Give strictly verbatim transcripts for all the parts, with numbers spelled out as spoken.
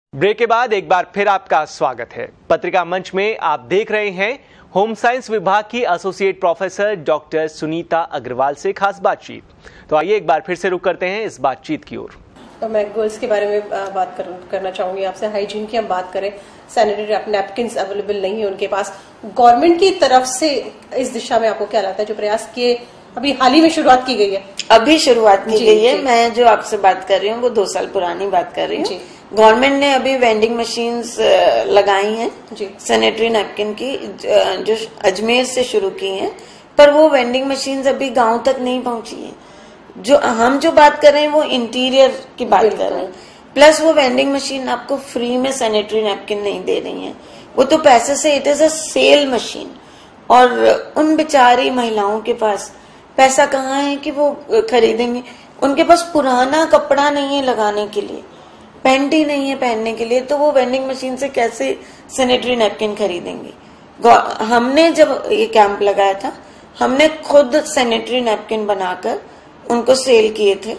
Break के बाद एक बार फिर आपका स्वागत है। पत्रिका मंच में आप देख रहे हैं होम साइंस विभाग की associate professor doctor Sunita Agarwal से खास बातचीत। तो आइए एक बार फिर से रुक करते हैं इस बातचीत की ओर। तो मैं गर्ल्स के बारे में बात कर, करना चाहूंगी आपसे। हाइजीन की हम बात करें, सैनिटरी नैपकिन अवेलेबल नहीं है उनके पास। गवर्नमेंट की तरफ से इस दिशा में आपको क्या लगता है, जो प्रयास किए अभी हाल ही में शुरुआत की गई है? अभी शुरुआत की गई है। मैं जो आपसे बात कर रही हूँ वो दो साल पुरानी बात कर रही हूँ। गवर्नमेंट ने अभी वेंडिंग मशीन्स लगाई हैं सैनिटरी नैपकिन की, जो अजमेर से शुरू की हैं, पर वो वेंडिंग मशीन्स अभी गांव तक नहीं पहुंची हैं। जो हम जो बात कर रहे हैं वो इंटीरियर की बात कर रहे हैं। प्लस वो वेंडिंग मशीन आपको फ्री में सैनिटरी नैपकिन नहीं दे रही है, वो तो पैसे से, it is a sale machine. और उन बेचारी महिलाओं के पास पैसा कहाँ है कि वो खरीदेंगे? उनके पास पुराना कपड़ा नहीं है लगाने के लिए, पैंट ही नहीं है पहनने के लिए, तो वो वेंडिंग मशीन से कैसे सैनिटरी नैपकिन खरीदेंगे? हमने जब ये कैंप लगाया था, हमने खुद सैनिटरी नैपकिन बनाकर उनको सेल किए थे।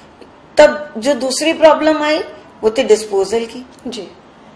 तब जो दूसरी प्रॉब्लम आई वो थी डिस्पोजल की। जी,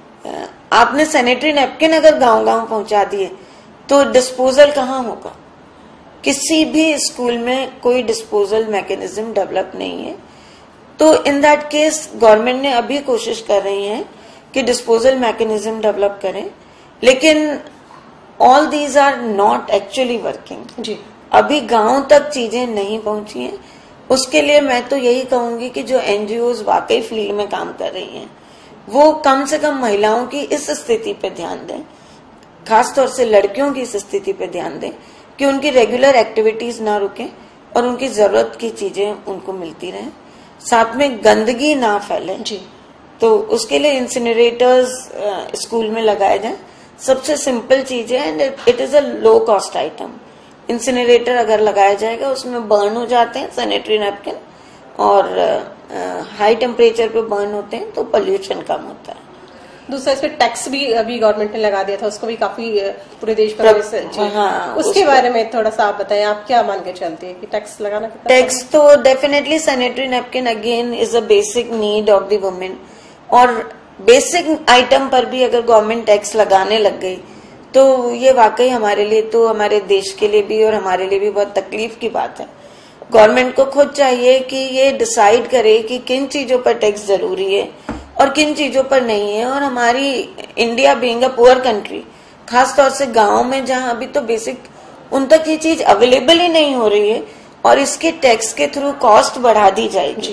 आपने सैनिटरी नैपकिन अगर गांव गांव पहुंचा दिए तो डिस्पोजल कहाँ होगा? किसी भी स्कूल में कोई डिस्पोजल मैकेनिज्म डेवलप नहीं है। तो इन दैट केस गवर्नमेंट ने अभी कोशिश कर रही है कि डिस्पोजल मैकेनिज्म डेवलप करें, लेकिन all these are not actually working. जी, अभी गांव तक चीजें नहीं पहुंची हैं। उसके लिए मैं तो यही कहूंगी कि जो एनजीओज वाकई फील्ड में काम कर रही हैं वो कम से कम महिलाओं की इस स्थिति पे ध्यान दें, खासतौर से लड़कियों की इस स्थिति पे ध्यान दें कि उनकी रेगुलर एक्टिविटीज ना रुकें और उनकी जरूरत की चीजें उनको मिलती रहें, साथ में गंदगी ना फैले। जी, तो उसके लिए इंसिनरेटर्स स्कूल में लगाए जाए। सबसे सिंपल चीज है and it is a low cost item. Incinerator अगर लगाया जाएगा, उसमें बर्न हो जाते हैं सैनिटरी नैपकिन और हाई टेम्परेचर पे बर्न होते हैं, तो पोल्यूशन कम होता है। दूसरा, इस पे टैक्स भी अभी गवर्नमेंट ने लगा दिया था, उसको भी काफी पूरे देश भर में। हाँ, उसके बारे में थोड़ा सा आप बताएं, आप क्या मान के चलते हैं कि टैक्स लगाना कितना? टैक्स तो definitely sanitary napkin again is a basic need of the women, और बेसिक आइटम पर भी अगर गवर्नमेंट टैक्स लगाने लग गई तो ये वाकई हमारे लिए, तो हमारे देश के लिए भी और हमारे लिए भी बहुत तकलीफ की बात है। गवर्नमेंट को खुद चाहिए कि ये डिसाइड करे कि किन चीजों पर टैक्स जरूरी है और किन चीजों पर नहीं है। और हमारी India being a poor country, खासतौर से गांव में जहां अभी तो बेसिक उन तक ये चीज अवेलेबल ही नहीं हो रही है और इसके टैक्स के थ्रू कॉस्ट बढ़ा दी जाएगी,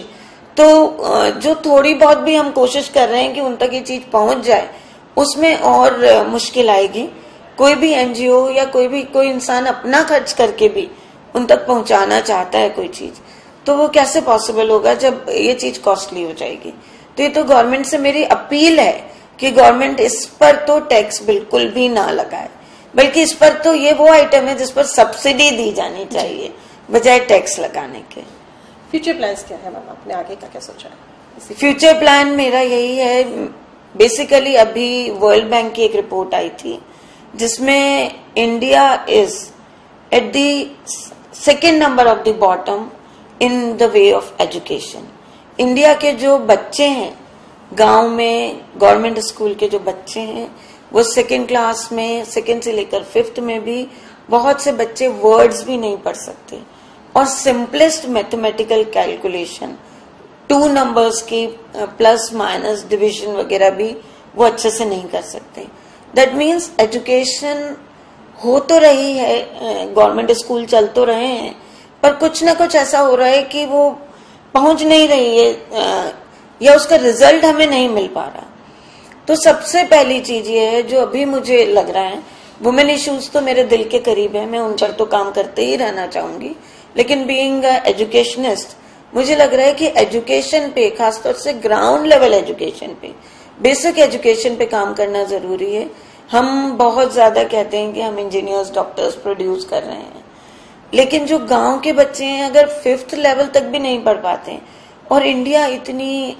तो जो थोड़ी बहुत भी हम कोशिश कर रहे हैं कि उन तक ये चीज पहुंच जाए, उसमें और मुश्किल आएगी। कोई भी एनजीओ या कोई भी कोई इंसान अपना खर्च करके भी उन तक पहुंचाना चाहता है कोई चीज, तो वो कैसे पॉसिबल होगा जब ये चीज कॉस्टली हो जाएगी? तो ये तो गवर्नमेंट से मेरी अपील है कि गवर्नमेंट इस पर तो टैक्स बिल्कुल भी ना लगाए, बल्कि इस पर तो ये वो आइटम है जिस पर सब्सिडी दी जानी चाहिए बजाय टैक्स लगाने के। फ्यूचर प्लान्स क्या है मैम, आपने आगे का क्या सोचा है? फ्यूचर प्लान मेरा यही है, बेसिकली अभी वर्ल्ड बैंक की एक रिपोर्ट आई थी जिसमें India is at the second number of the bottom in the way of education. India के जो बच्चे हैं गांव में, गवर्नमेंट स्कूल के जो बच्चे हैं, वो सेकेंड क्लास में, सेकेंड से लेकर फिफ्थ में भी बहुत से बच्चे वर्ड्स भी नहीं पढ़ सकते, और simplest mathematical calculation, two numbers की प्लस माइनस डिवीजन वगैरह भी वो अच्छे से नहीं कर सकते। दैट मीन्स एजुकेशन हो तो रही है, गवर्नमेंट स्कूल चल तो रहे हैं, पर कुछ ना कुछ ऐसा हो रहा है कि वो पहुंच नहीं रही है या उसका रिजल्ट हमें नहीं मिल पा रहा। तो सबसे पहली चीज ये है जो अभी मुझे लग रहा है, वुमेन इश्यूज तो मेरे दिल के करीब है, मैं उन पर तो काम करते ही रहना चाहूंगी, लेकिन बीइंग एजुकेशनिस्ट मुझे लग रहा है कि एजुकेशन पे, खासतौर से ग्राउंड लेवल एजुकेशन पे, बेसिक एजुकेशन पे काम करना जरूरी है। हम बहुत ज्यादा कहते हैं कि हम इंजीनियर्स, डॉक्टर्स प्रोड्यूस कर रहे हैं, लेकिन जो गांव के बच्चे हैं अगर फिफ्थ लेवल तक भी नहीं पढ़ पाते हैं, और इंडिया इतनी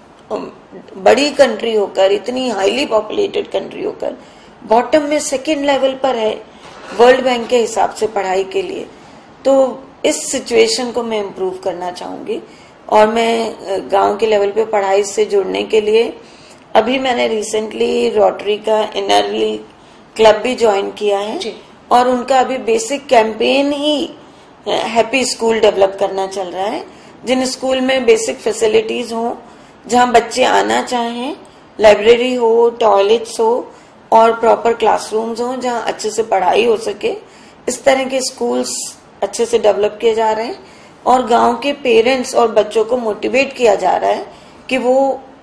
बड़ी कंट्री होकर, इतनी हाईली पॉपुलेटेड कंट्री होकर बॉटम में सेकेंड लेवल पर है वर्ल्ड बैंक के हिसाब से पढ़ाई के लिए, तो इस सिचुएशन को मैं इम्प्रूव करना चाहूंगी। और मैं गांव के लेवल पे पढ़ाई से जुड़ने के लिए अभी मैंने रिसेंटली रोटरी का इनर व्हील क्लब भी ज्वाइन किया है जी। और उनका अभी बेसिक कैंपेन ही हैप्पी स्कूल डेवलप करना चल रहा है, जिन स्कूल में बेसिक फैसिलिटीज हो, जहां बच्चे आना चाहें, लाइब्रेरी हो, टॉयलेट्स हो और प्रॉपर क्लासरूम्स हो जहां अच्छे से पढ़ाई हो सके। इस तरह के स्कूल्स अच्छे से डेवलप किए जा रहे हैं और गांव के पेरेंट्स और बच्चों को मोटिवेट किया जा रहा है कि वो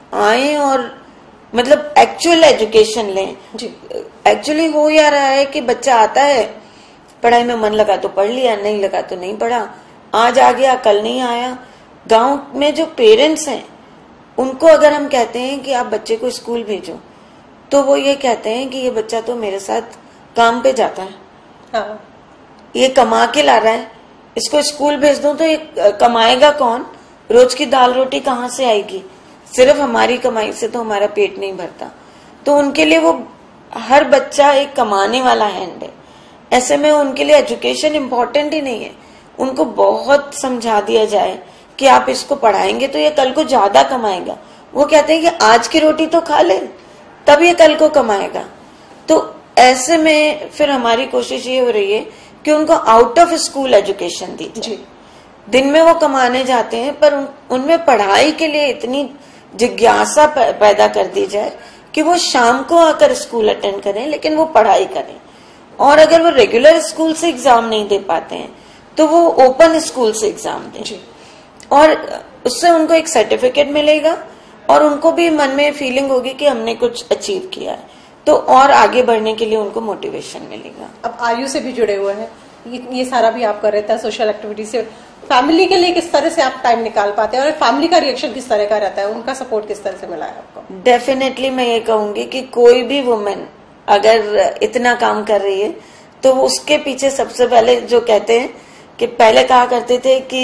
आए और मतलब एक्चुअल एजुकेशन लें। एक्चुअली हो या रहा है कि बच्चा आता है, पढ़ाई में मन लगा तो पढ़ लिया, नहीं लगा तो नहीं पढ़ा, आज आ गया कल नहीं आया। गांव में जो पेरेंट्स हैं उनको अगर हम कहते हैं कि आप बच्चे को स्कूल भेजो, तो वो ये कहते हैं कि ये बच्चा तो मेरे साथ काम पे जाता है, हाँ। ये कमा के ला रहा है, इसको स्कूल भेज दो तो ये कमाएगा कौन? रोज की दाल रोटी कहाँ से आएगी? सिर्फ हमारी कमाई से तो हमारा पेट नहीं भरता। तो उनके लिए वो हर बच्चा एक कमाने वाला हैंड है। ऐसे में उनके लिए एजुकेशन इम्पोर्टेंट ही नहीं है। उनको बहुत समझा दिया जाए कि आप इसको पढ़ाएंगे तो ये कल को ज्यादा कमाएगा। वो कहते हैं कि आज की रोटी तो खा ले, तब ये कल को कमाएगा। तो ऐसे में फिर हमारी कोशिश ये हो रही है कि उनको आउट ऑफ स्कूल एजुकेशन दी जाए। दिन में वो कमाने जाते हैं पर उन, उनमें पढ़ाई के लिए इतनी जिज्ञासा पैदा कर दी जाए कि वो शाम को आकर स्कूल अटेंड करें, लेकिन वो पढ़ाई करें। और अगर वो रेगुलर स्कूल से एग्जाम नहीं दे पाते हैं तो वो ओपन स्कूल से एग्जाम दें और उससे उनको एक सर्टिफिकेट मिलेगा और उनको भी मन में फीलिंग होगी कि हमने कुछ अचीव किया है, तो और आगे बढ़ने के लिए उनको मोटिवेशन मिलेगा। अब आयु से भी जुड़े हुए हैं, ये, ये सारा भी आप कर रहे थे, सोशल एक्टिविटी से फैमिली के लिए किस तरह से आप टाइम निकाल पाते हैं और फैमिली का रिएक्शन किस तरह का रहता है, उनका सपोर्ट किस तरह से मिला है आपको? डेफिनेटली मैं ये कहूंगी कि कोई भी वुमेन अगर इतना काम कर रही है तो उसके पीछे सबसे पहले जो कहते हैं कि पहले कहा करते थे कि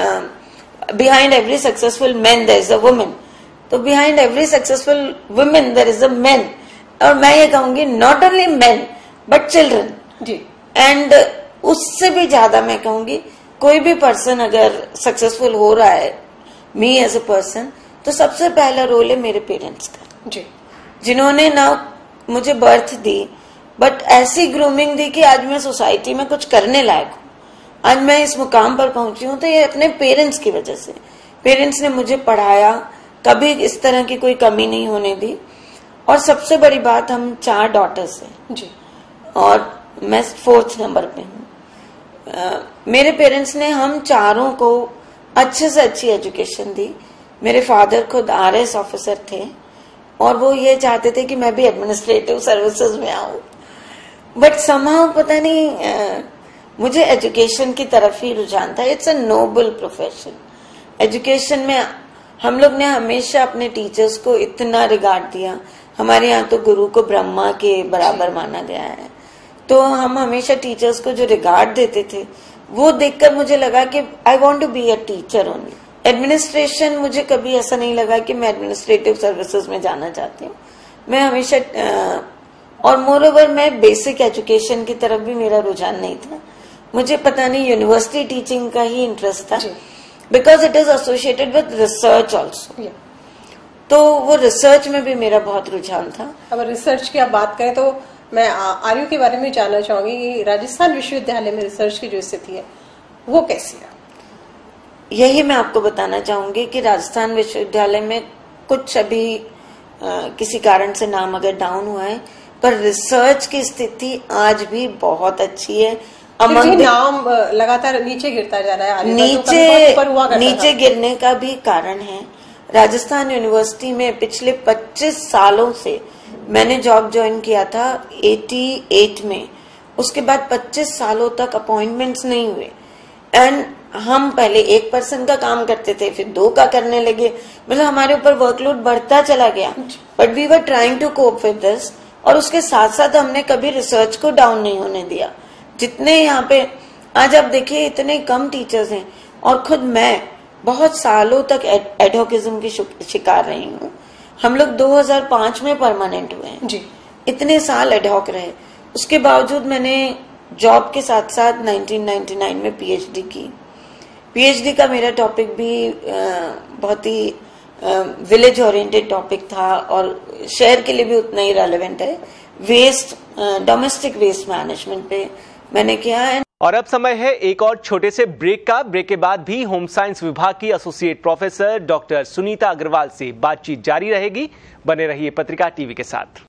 behind every successful man there is a women, तो behind every successful women there is a man. और मैं ये कहूंगी not only man but children जी। एंड उससे भी ज्यादा मैं कहूंगी कोई भी पर्सन अगर सक्सेसफुल हो रहा है, मी एज अ पर्सन, तो सबसे पहला रोल है मेरे पेरेंट्स का जी, जिन्होंने ना मुझे बर्थ दी बट ऐसी ग्रूमिंग दी कि आज मैं सोसाइटी में कुछ करने लायक हूँ, आज मैं इस मुकाम पर पहुंची हूँ, तो ये अपने पेरेंट्स की वजह से। पेरेंट्स ने मुझे पढ़ाया, कभी इस तरह की कोई कमी नहीं होने दी। और सबसे बड़ी बात, हम चार डॉटर्स हैं जी और मैं फोर्थ नंबर पे हूँ। मेरे पेरेंट्स ने हम चारों को अच्छे से अच्छी एजुकेशन दी। मेरे फादर खुद आर एस ऑफिसर थे और वो ये चाहते थे कि मैं भी एडमिनिस्ट्रेटिव सर्विसेज में आऊं, बट समहाउ पता नहीं आ, मुझे एजुकेशन की तरफ ही रुझान था। It's a noble profession. Education में हम लोग ने हमेशा अपने टीचर्स को इतना रिगार्ड दिया। हमारे यहाँ तो गुरु को ब्रह्मा के बराबर माना गया है, तो हम हमेशा टीचर्स को जो रिगार्ड देते थे वो देखकर मुझे लगा कि I want to be a teacher only. Administration, मुझे कभी ऐसा नहीं लगा कि मैं एडमिनिस्ट्रेटिव सर्विसेज में जाना चाहती हूँ। मैं हमेशा और मोर ओवर मैं बेसिक एजुकेशन की तरफ भी मेरा रुझान नहीं था। मुझे पता नहीं यूनिवर्सिटी टीचिंग का ही इंटरेस्ट था, because it is associated with research also. तो वो रिसर्च में भी मेरा बहुत रुझान था। अब रिसर्च की आप बात करें तो मैं आर्यू के बारे में जानना चाहूंगी कि राजस्थान विश्वविद्यालय में रिसर्च की जो स्थिति है वो कैसी है? यही मैं आपको बताना चाहूंगी कि राजस्थान विश्वविद्यालय में कुछ अभी आ, किसी कारण से नाम अगर डाउन हुआ है, पर रिसर्च की स्थिति आज भी बहुत अच्छी है। अमंग नाम लगातार नीचे गिरता जा रहा है। नीचे तो नीचे गिरने का भी कारण है, राजस्थान यूनिवर्सिटी में पिछले पच्चीस सालों से मैंने जॉब ज्वाइन किया था अठासी में, उसके बाद पच्चीस सालों तक अपॉइंटमेंट्स नहीं हुए। एंड हम पहले एक पर्सन का काम करते थे, फिर दो का करने लगे, मतलब हमारे ऊपर वर्कलोड बढ़ता चला गया। But we were trying to cope with this, और उसके साथ साथ हमने कभी रिसर्च को डाउन नहीं होने दिया। जितने यहाँ पे आज आप देखिए इतने कम टीचर्स हैं, और खुद मैं बहुत सालों तक एडहोकिज्म की शिकार रही हूँ। हम लोग दो हज़ार पाँच में परमानेंट हुए हैं जी, इतने साल एडहॉक रहे। उसके बावजूद मैंने जॉब के साथ साथ उन्नीस सौ निन्यानवे में पीएचडी की। पीएचडी का मेरा टॉपिक भी बहुत ही विलेज ओरिएंटेड टॉपिक था और शहर के लिए भी उतना ही रेलेवेंट है। वेस्ट, डोमेस्टिक वेस्ट मैनेजमेंट पे मैंने किया है। और अब समय है एक और छोटे से ब्रेक का। ब्रेक के बाद भी होम साइंस विभाग की associate professor doctor Sunita Agarwal से बातचीत जारी रहेगी। बने रहिए पत्रिका टीवी के साथ।